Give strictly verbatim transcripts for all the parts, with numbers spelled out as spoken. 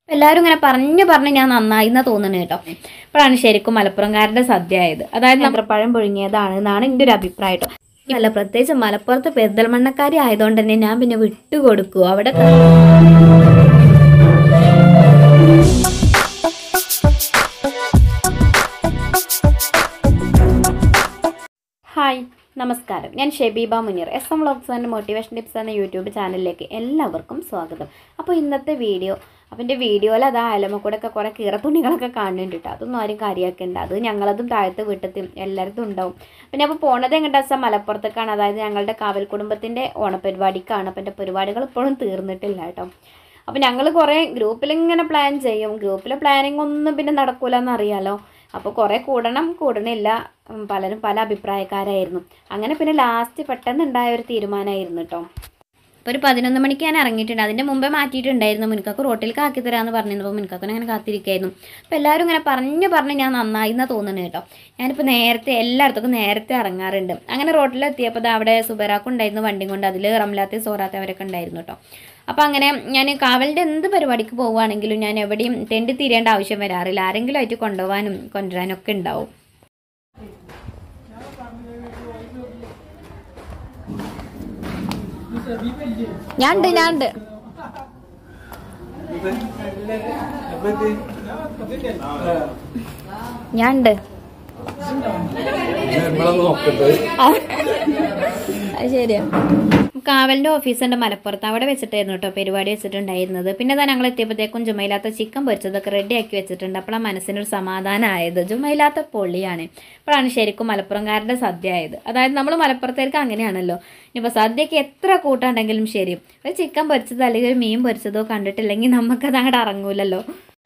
എല്ലാവരും ഇങ്ങനെ പറഞ്ഞു പറഞ്ഞ് ഞാൻ നന്നായി എന്നാ തോന്നുന്നത് കേട്ടോ. അപ്പോഴാണ് ശരിക്കും മലപ്പുറംകാരുടെ സദ്യ ആയത്. അതായത് നേന്ത്രപ്പഴം പുഴുങ്ങിയതാണ് എന്നാണ് എൻ്റെ ഒരു അഭിപ്രായം കേട്ടോ. അല്ല, പ്രത്യേകിച്ച് മലപ്പുറത്ത് പെരിന്തൽമണ്ണക്കാരി ആയതുകൊണ്ട് തന്നെ ഞാൻ പിന്നെ വിട്ടുകൊടുക്കൂ അവിടെ. ഹായ്, നമസ്കാരം. ഞാൻ Shebeeba Muneer. S M vlogs and motivation tips എന്ന യൂട്യൂബ് ചാനലിലേക്ക് എല്ലാവർക്കും സ്വാഗതം. അപ്പോൾ ഇന്നത്തെ വീഡിയോ, അപ്പം എൻ്റെ വീഡിയോയിൽ അത് അയലമക്കൂടെ ഒക്കെ കുറേ കീറത്തുണികളൊക്കെ കാണുന്നുണ്ട് കേട്ടോ. അതൊന്നും ആരും കാര്യമാക്കേണ്ട, അത് ഞങ്ങളതും താഴത്ത് വീട്ടത്തും എല്ലായിടത്തും ഉണ്ടാവും. പിന്നെ അപ്പോൾ പോണത് എങ്ങോട്ടാ വെച്ചാൽ മലപ്പുറത്തേക്കാണ്. അതായത് ഞങ്ങളുടെ കാവൽ കുടുംബത്തിൻ്റെ ഓണപരിപാടിക്കാണ്. അപ്പം എൻ്റെ പരിപാടികൾ ഇപ്പോഴും തീർന്നിട്ടില്ല കേട്ടോ. അപ്പോൾ ഞങ്ങൾ കുറേ ഗ്രൂപ്പിലിങ്ങനെ പ്ലാൻ ചെയ്യും. ഗ്രൂപ്പിലെ പ്ലാനിങ് ഒന്നും പിന്നെ നടക്കൂലെന്ന് അറിയാലോ. അപ്പോൾ കുറേ കൂടണം കൂടണില്ല, പലരും പല അഭിപ്രായക്കാരായിരുന്നു. അങ്ങനെ പിന്നെ ലാസ്റ്റ് പെട്ടെന്ന് ഉണ്ടായ ഒരു തീരുമാനമായിരുന്നു കേട്ടോ. അപ്പോൾ ഒരു പതിനൊന്ന് മണിക്ക് ഞാൻ ഇറങ്ങിയിട്ടുണ്ട്. അതിൻ്റെ മുമ്പേ മാറ്റിയിട്ടുണ്ടായിരുന്നു. മുൻകാക്ക് റോട്ടിലേക്ക് ആക്കി തരാമെന്ന് പറഞ്ഞിരുന്നപ്പോൾ മുൻകാക്കനെ അങ്ങനെ കാത്തിരിക്കുകയായിരുന്നു. അപ്പോൾ എല്ലാവരും ഇങ്ങനെ പറഞ്ഞു പറഞ്ഞ് ഞാൻ നന്നായി എന്നാണ് തോന്നുന്നത് കേട്ടോ. ഞാനിപ്പോൾ നേരത്തെ എല്ലായിടത്തും നേരത്തെ ഇറങ്ങാറുണ്ട്. അങ്ങനെ റോട്ടിലെത്തിയപ്പോൾ അവിടെ സുബൈറാക്കുണ്ടായിരുന്നു വണ്ടി കൊണ്ട്. അതിൽ റംലാത്തി സോറാത്തി അവരൊക്കെ ഉണ്ടായിരുന്നു കേട്ടോ. അപ്പോൾ അങ്ങനെ ഞാൻ കാവലിൻ്റെ എന്ത് പരിപാടിക്ക് പോവുകയാണെങ്കിലും ഞാൻ എവിടെയും തെണ്ടി തീരേണ്ട ആവശ്യം വരാറില്ല. ആരെങ്കിലും ആയിട്ട് കൊണ്ടുപോകാനും കൊണ്ടുവരാനും ഒക്കെ ഉണ്ടാവും. ഞാനുണ്ട് ഞാനുണ്ട് ഞാനുണ്ട് അത് ശരിയാ. കാവലിൻ്റെ ഓഫീസുണ്ട് മലപ്പുറത്ത്. അവിടെ വെച്ചിട്ടായിരുന്നു കേട്ടോ പരിപാടി വെച്ചിട്ടുണ്ടായിരുന്നത്. പിന്നെ അതാ ഞങ്ങൾ എത്തിയപ്പോഴത്തേക്കും ജുമയിലാത്ത ചിക്കൻ പൊരിച്ചതൊക്കെ റെഡിയാക്കി വെച്ചിട്ടുണ്ട്. അപ്പോഴാണ് മനസ്സിനൊരു സമാധാനമായത്. ജുമയിലാത്ത പൊള്ളിയാണ്. അപ്പോഴാണ് ശരിക്കും മലപ്പുറംകാരുടെ സദ്യ ആയത്. അതായത് നമ്മൾ മലപ്പുറത്തേക്ക് അങ്ങനെയാണല്ലോ. ഇനിയിപ്പോൾ സദ്യക്ക് എത്ര കൂട്ടുണ്ടെങ്കിലും ശരി, ഒരു ചിക്കൻ പൊരിച്ചതോ അല്ലെങ്കിൽ ഒരു മീൻ പൊരിച്ചതോ കണ്ടിട്ടില്ലെങ്കിൽ നമുക്കത് അങ്ങോട്ട് ഇറങ്ങൂലല്ലോ.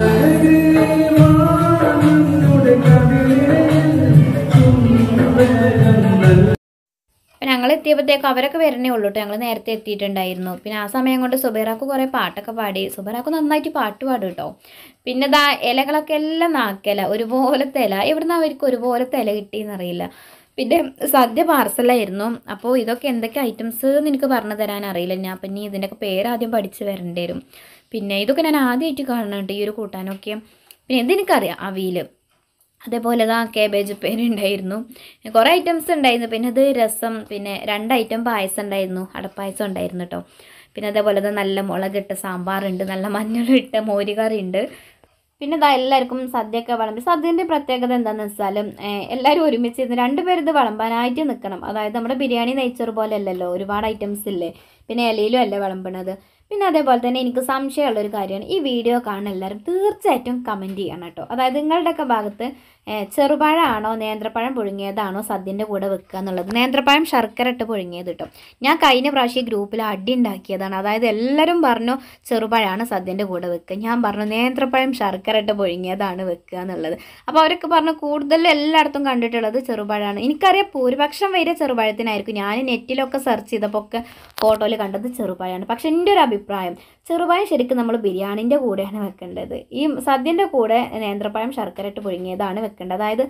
ഞങ്ങൾ എത്തിയപ്പോഴത്തേക്കും അവരൊക്കെ വരണേ ഉള്ളൂ കേട്ടോ. ഞങ്ങൾ നേരത്തെ എത്തിയിട്ടുണ്ടായിരുന്നു. പിന്നെ ആ സമയം കൊണ്ട് സുബൈറാക്ക് കുറേ പാട്ടൊക്കെ പാടി. സുബൈറാക്ക് നന്നായിട്ട് പാട്ട് പാടും കേട്ടോ. പിന്നെ ഇതാ ഇലകളൊക്കെ എല്ലാം നാക്കല, ഒരുപോലത്തെ ഇല. എവിടുന്ന് അവർക്ക് ഒരുപോലത്തെ ഇല കിട്ടിയെന്നറിയില്ല. പിന്നെ സദ്യ പാർസലായിരുന്നു. അപ്പോൾ ഇതൊക്കെ എന്തൊക്കെ ഐറ്റംസ് എന്ന് എനിക്ക് പറഞ്ഞു തരാൻ അറിയില്ല. ഞാൻ പിന്നെ ഇതിൻ്റെയൊക്കെ പേര് ആദ്യം പഠിച്ച് വരേണ്ടി വരും. പിന്നെ ഇതൊക്കെ ഞാൻ ആദ്യമായിട്ട് കാണുന്നുണ്ട്, ഈ ഒരു കൂട്ടാനൊക്കെ. പിന്നെ ഇതെനിക്കറിയാം, അവിയൽ, അതേപോലെ ഇതാ കേബേജ് ഉപ്പേരി ഉണ്ടായിരുന്നു. കുറേ ഐറ്റംസ് ഉണ്ടായിരുന്നു. പിന്നെ ഇത് രസം, പിന്നെ രണ്ട് ഐറ്റം പായസം ഉണ്ടായിരുന്നു, അടപ്പായസം ഉണ്ടായിരുന്നു കേട്ടോ. പിന്നെ അതേപോലെ ഇത് നല്ല മുളകിട്ട സാമ്പാറുണ്ട്, നല്ല മഞ്ഞളിട്ട മോരുകറി ഉണ്ട്. പിന്നെ ഇതാ എല്ലാവർക്കും സദ്യയൊക്കെ വിളമ്പി. സദ്യൻ്റെ പ്രത്യേകത എന്താണെന്ന് വെച്ചാൽ എല്ലാവരും ഒരുമിച്ച് ഇരുന്ന് രണ്ടുപേർ ഇത് വിളമ്പാനായിട്ട് നിൽക്കണം. അതായത് നമ്മുടെ ബിരിയാണി നെയ്ച്ചോറ് പോലെ അല്ലല്ലോ, ഒരുപാട് ഐറ്റംസ് ഇല്ലേ. പിന്നെ ഇലയിലും അല്ലേ വിളമ്പണത്. പിന്നെ അതേപോലെ തന്നെ എനിക്ക് സംശയമുള്ളൊരു കാര്യമാണ്, ഈ വീഡിയോ കാണുന്ന എല്ലാവരും തീർച്ചയായിട്ടും കമൻറ്റ് ചെയ്യണം കേട്ടോ. അതായത് നിങ്ങളുടെയൊക്കെ ഭാഗത്ത് ചെറുപഴമാണോ നേന്ത്രപ്പഴം പുഴുങ്ങിയതാണോ സദ്യൻ്റെ കൂടെ വെക്കുക എന്നുള്ളത്. നേന്ത്രപ്പഴം ശർക്കര ഇട്ട് പുഴുങ്ങിയത് കേട്ടോ. ഞാൻ കഴിഞ്ഞ പ്രാവശ്യം ഗ്രൂപ്പിൽ അടി ഉണ്ടാക്കിയതാണ്. അതായത് എല്ലാവരും പറഞ്ഞു ചെറുപഴമാണ് സദ്യൻ്റെ കൂടെ വെക്കുക. ഞാൻ പറഞ്ഞു നേന്ത്രപ്പഴം ശർക്കര ഇട്ട് പുഴുങ്ങിയതാണ് വെക്കുക എന്നുള്ളത്. അപ്പോൾ അവരൊക്കെ പറഞ്ഞു കൂടുതലും എല്ലായിടത്തും കണ്ടിട്ടുള്ളത് ചെറുപഴമാണ്. എനിക്കറിയാം ഭൂരിപക്ഷം വരെ ചെറുപഴത്തിനായിരിക്കും. ഞാൻ നെറ്റിലൊക്കെ സെർച്ച് ചെയ്തപ്പോൾ ഒക്കെ ഫോട്ടോയിൽ കണ്ടത് ചെറുപഴമാണ്. പക്ഷെ എൻ്റെ ഒരു അഭിപ്രായം, ചെറുപഴം ശരിക്കും നമ്മൾ ബിരിയാണിൻ്റെ കൂടെയാണ് വെക്കേണ്ടത്. ഈ സദ്യൻ്റെ കൂടെ നേന്ത്രപ്പഴം ശർക്കര ഇട്ട് പുഴുങ്ങിയതാണ് വെക്കേണ്ടത്. അതായത്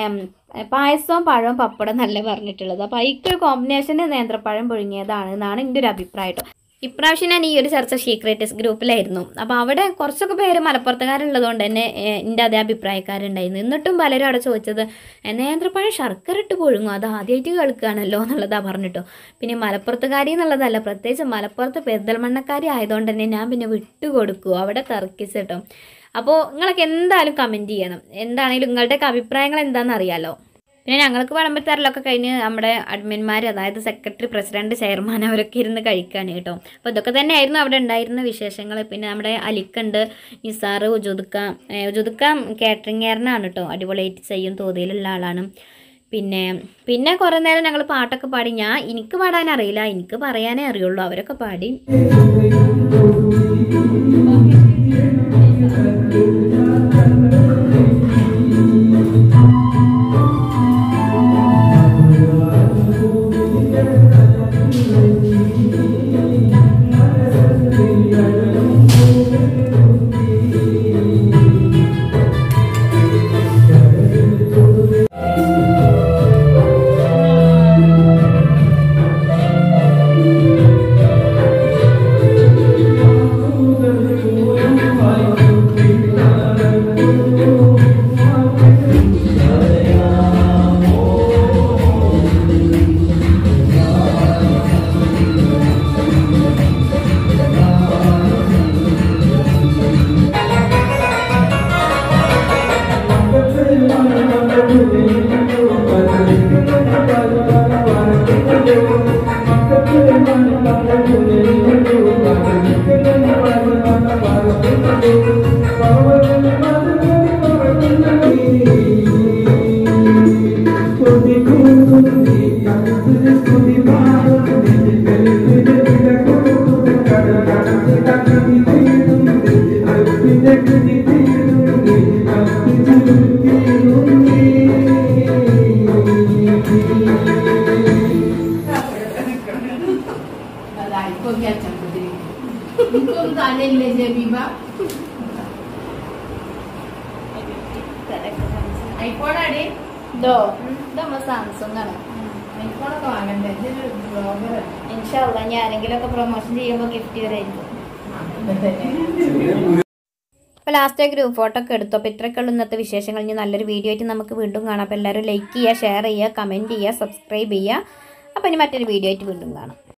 പായസവും പഴവും പപ്പടം നല്ല പറഞ്ഞിട്ടുള്ളത്. അപ്പോൾ അതിക്കൊരു കോമ്പിനേഷന് നേന്ത്രപ്പഴം പുഴുങ്ങിയതാണ് എന്നാണ് എൻ്റെ ഒരു അഭിപ്രായം കേട്ടോ. ഇപ്രാവശ്യം ഞാൻ ഈ ഒരു ചർച്ച സീക്രട്ടേഴ്സ് ഗ്രൂപ്പിലായിരുന്നു. അപ്പോൾ അവിടെ കുറച്ചൊക്കെ പേര് മലപ്പുറത്തുകാരുള്ളതുകൊണ്ട് തന്നെ എൻ്റെ അതേ അഭിപ്രായക്കാരുണ്ടായിരുന്നു. എന്നിട്ടും പലരും അവിടെ ചോദിച്ചത് നേന്ത്രപ്പഴം ശർക്കര ഇട്ട് പുഴുങ്ങും, അത് ആദ്യമായിട്ട് കേൾക്കുകയാണല്ലോ എന്നുള്ളതാണ് പറഞ്ഞിട്ടോ. പിന്നെ മലപ്പുറത്തുകാരി എന്നുള്ളതല്ല, പ്രത്യേകിച്ച് മലപ്പുറത്ത് പെരിന്തൽമണ്ണക്കാരി ആയതുകൊണ്ട് തന്നെ ഞാൻ പിന്നെ വിട്ടുകൊടുക്കുമോ അവിടെ തർക്കിച്ചിട്ടോ. അപ്പോൾ നിങ്ങളൊക്കെ എന്തായാലും കമൻറ്റ് ചെയ്യണം. എന്താണെങ്കിലും നിങ്ങളുടെയൊക്കെ അഭിപ്രായങ്ങൾ എന്താണെന്ന് അറിയാമല്ലോ. പിന്നെ ഞങ്ങൾക്ക് വിളമ്പത്തരലൊക്കെ കഴിഞ്ഞ് നമ്മുടെ അഡ്മിന്മാർ, അതായത് സെക്രട്ടറി, പ്രസിഡന്റ്, ചെയർമാൻ അവരൊക്കെ ഇരുന്ന് കഴിക്കുകയാണ് കേട്ടോ. അപ്പോൾ ഇതൊക്കെ തന്നെയായിരുന്നു അവിടെ ഉണ്ടായിരുന്ന വിശേഷങ്ങൾ. പിന്നെ നമ്മുടെ അലിക്കുണ്ട്, നിസാറ്, ഉജുദുക്ക. ഉജുദുക്ക കാറ്ററിംഗുകാരനാണ് കേട്ടോ, അടിപൊളിയായിട്ട് ചെയ്യും, തോതിയിലുള്ള ആളാണ്. പിന്നെ പിന്നെ കുറേ നേരം ഞങ്ങൾ പാട്ടൊക്കെ പാടി. ഞാൻ എനിക്ക് പാടാനറിയില്ല, എനിക്ക് പറയാനേ അറിയുള്ളൂ. അവരൊക്കെ പാടി. ഐഫോണാടി ഇതോ ഇത് നമ്മളെ സാംസങ് ആണ്. ഐഫോണൊക്കെ വാങ്ങണ്ടേ? ഇൻഷാള്ള ഞാൻ ആരെങ്കിലും ഒക്കെ പ്രൊമോഷൻ ചെയ്യുമ്പോൾ ഗിഫ്റ്റ് വരായിരിക്കും. അപ്പോൾ ലാസ്റ്റ് ഗ്രൂപ്പ് ഫോട്ടോ ഒക്കെ എടുത്തു. അപ്പോൾ ഇത്രയൊക്കെയുള്ള ഇന്നത്തെ വിശേഷങ്ങൾ. ഇനി നല്ലൊരു വീഡിയോ ആയിട്ട് നമുക്ക് വീണ്ടും കാണാം. അപ്പോൾ എല്ലാവരും ലൈക്ക് ചെയ്യുക, ഷെയർ ചെയ്യുക, കമൻറ്റ് ചെയ്യുക, സബ്സ്ക്രൈബ് ചെയ്യുക. അപ്പോൾ ഇനി മറ്റൊരു വീഡിയോ ആയിട്ട് വീണ്ടും കാണാം.